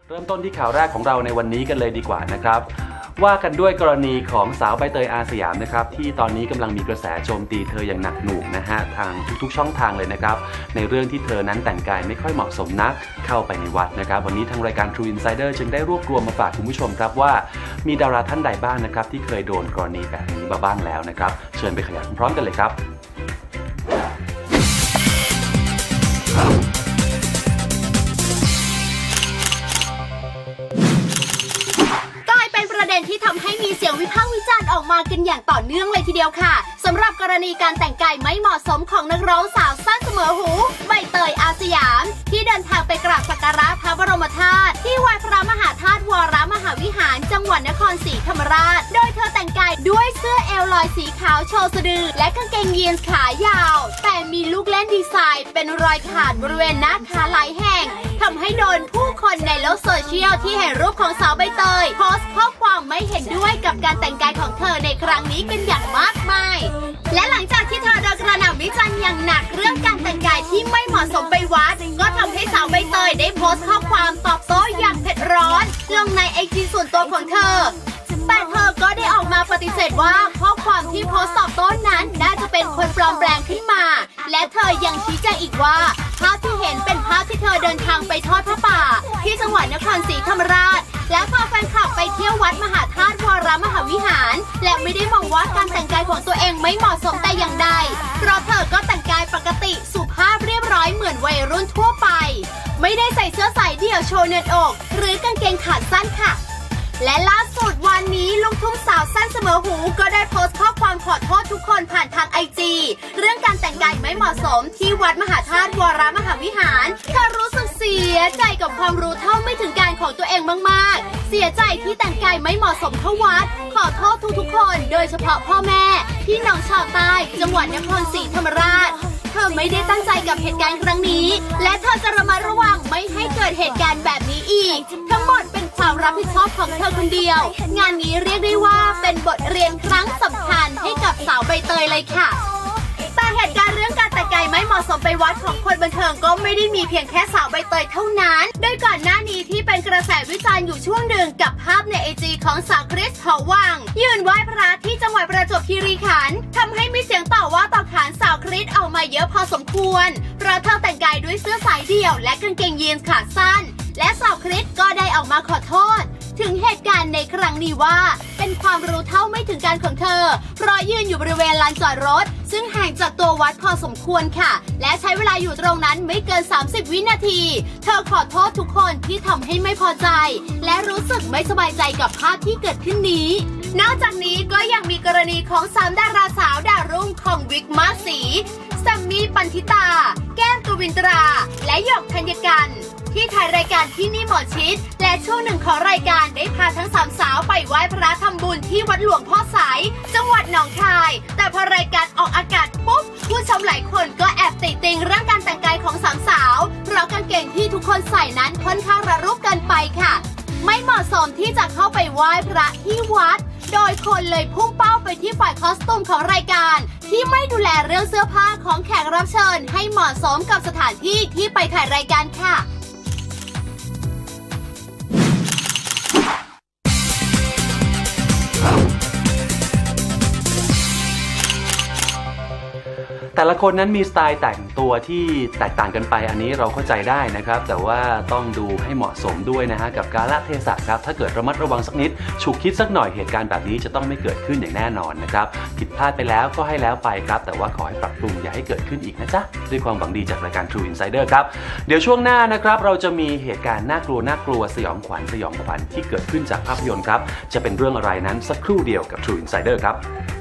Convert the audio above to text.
เริ่มต้นที่ข่าวแรกของเราในวันนี้กันเลยดีกว่านะครับว่ากันด้วยกรณีของสาวใบเตยอาสยามนะครับที่ตอนนี้กำลังมีกระแสโจมตีเธออย่างหนักหน่วงนะฮะทางทุกๆช่องทางเลยนะครับในเรื่องที่เธอนั้นแต่งกายไม่ค่อยเหมาะสมนักเข้าไปในวัดนะครับวันนี้ทางรายการ True Insider จึงได้รวบรวมมาฝากคุณผู้ชมครับว่ามีดาราท่านใดบ้างนะครับที่เคยโดนกรณีแบบนี้มาบ้างแล้วนะครับเชิญไปขยายพร้อมกันเลยครับที่ทำให้มีเสียงวิพากษ์วิจารณ์ออกมากันอย่างต่อเนื่องเลยทีเดียวค่ะสำหรับกรณีการแต่งกายไม่เหมาะสมของนักร้องสาวสั้นเสมอหูใบเตยอาสยามที่เดินทางไปกราบสักการะพระบรมธาตุที่วัดพระมหาธาตุวรมหาวิหารจังหวัดนครศรีธรรมราชโดยเธอแต่งกายด้วยเสื้อเอวลอยสีขาวโชว์สะดือและกางเกงยีนส์ขายาวแต่มีลูกเล่นดีไซน์เป็นรอยขาดบริเวณหน้าขาหลายแห่งทำให้โดนผู้คนในโลกโซเชียลที่เห็นรูปของสาวใบเตยโพสต์ข้อความไม่เห็นด้วยกับการแต่งกายของเธอในครั้งนี้กันอย่างมากมายและหลังจากที่เธอโดนกระหน่ำวิจารณ์อย่างหนักเรื่องการแต่งกายที่ไม่เหมาะสมไปวัดก็ทำให้สาวใบเตยได้โพสต์ข้อความตอบโต้อย่างเผ็ดร้อนลงในIGส่วนตัวของเธอแต่เธอก็ได้ออกมาปฏิเสธว่าข้อความที่โพสต์ตอบโต้นั้นน่าจะเป็นคนปลอมแปลงขึ้นมาและเธอยังชี้แจงอีกว่าภาพที่เห็นเป็นภาพที่เธอเดินทางไปทอดพระป่าที่จังหวัดนครศรีธรรมราชและพาแฟนคลับไปเที่ยววัดมหาธาตุวรมหาวิหารและไม่ได้มองว่าการแต่งกายของตัวเองไม่เหมาะสมแต่อย่างใดเพราะเธอก็แต่งกายปกติสุภาพเรียบร้อยเหมือนวัยรุ่นทั่วไปไม่ได้ใส่เสื้อสายเดี่ยวโชว์เนื้ออกหรือกางเกงขาสั้นค่ะและล่าสุดวันนี้ลูกทุ่งสาวสั้นเสมอหูก็ได้โพสต์ข้อความขอโทษทุกคนผ่านทาง IG เรื่องการแต่งกายไม่เหมาะสมที่วัดมหาธาตุวรมหาวิหารเธอรู้สึกเสียใจกับความรู้เท่าไม่ถึงการของตัวเองมากๆเสียใจที่แต่งกายไม่เหมาะสมเข้าวัดขอโทษทุกๆคนโดยเฉพาะพ่อแม่พี่น้องชาวใต้จังหวัดนครศรีธรรมราชเธอไม่ได้ตั้งใจกับเหตุการณ์ครั้งนี้และเธอจะระมัดระวังไม่ให้เกิดเหตุการณ์แบบนี้อีกทั้งหมดเป็นความรับผิดชอบของเธอคนเดียวงานนี้เรียกได้ว่าเป็นบทเรียนครั้งสำคัญให้กับสาวใบเตยเลยค่ะแต่เหตุการณ์เรื่องการแต่งกายไม่เหมาะสมไปวัดของคนบันเทิงก็ไม่ได้มีเพียงแค่สาวใบเตยเท่านั้นโดยก่อนหน้านี้ที่เป็นกระแสวิจารณ์อยู่ช่วงหนึ่งกับภาพในIGของสาวคริสหอวังยืนไหว้พระที่จังหวัดประจวบคีรีขันธ์ทำให้มีเสียงต่อว่าต่อขานสาวคริสออกมาเยอะพอสมควรเพราะเธอแต่งกายด้วยเสื้อสายเดี่ยวและกางเกงยีนส์ขาสั้นและสาวคริสก็ได้ออกมาขอโทษถึงเหตุการณ์ในครั้งนี้ว่าเป็นความรู้เท่าไม่ถึงการของเธอเพราะยืนอยู่บริเวณลานจอดรถซึ่งห่างจากตัววัดพอสมควรค่ะและใช้เวลาอยู่ตรงนั้นไม่เกิน30วินาทีเธอขอโทษทุกคนที่ทำให้ไม่พอใจและรู้สึกไม่สบายใจกับภาพที่เกิดขึ้นนี้นอกจากนี้ก็ยังมีกรณีของ3ดาราสาวดาวรุ่งของวิกมาสีแซมมี่ปันธิตาแก้มกวินตราและหยกธัญกันที่ถ่ายรายการที่นี่หมอชิดและช่วงหนึ่งของรายการได้พาทั้ง3สาวไปไหว้พระทำบุญที่วัดหลวงพ่อสายจังหวัดหนองคายแต่พอรายการออกอากาศปุ๊บผู้ชมหลายคนก็แอบติติงเรื่องการแต่งกายของ3สาวเพราะกางเกงที่ทุกคนใส่นั้นค่อนข้างระรุกเกินไปค่ะไม่เหมาะสมที่จะเข้าไปไหว้พระที่วัดโดยคนเลยพุ่งเป้าไปที่ฝ่ายคอสตูมของรายการที่ไม่ดูแลเรื่องเสื้อผ้าของแขกรับเชิญให้เหมาะสมกับสถานที่ที่ไปถ่ายรายการค่ะแต่ละคนนั้นมีสไตล์แต่งตัวที่แตกต่างกันไปอันนี้เราเข้าใจได้นะครับแต่ว่าต้องดูให้เหมาะสมด้วยนะฮะกับกาลเทศะครับถ้าเกิดระมัดระวังสักนิดฉุกคิดสักหน่อยเหตุการณ์แบบนี้จะต้องไม่เกิดขึ้นอย่างแน่นอนนะครับผิดพลาดไปแล้วก็ให้แล้วไปครับแต่ว่าขอให้ปรับปรุงอย่าให้เกิดขึ้นอีกนะจ๊ะด้วยความหวังดีจากรายการ True Insider ครับเดี๋ยวช่วงหน้านะครับเราจะมีเหตุการณ์น่ากลัวสยองขวัญที่เกิดขึ้นจากภาพยนตร์ครับจะเป็นเรื่องอะไรนั้นสักครู่เดียวกับ True Insider ครับ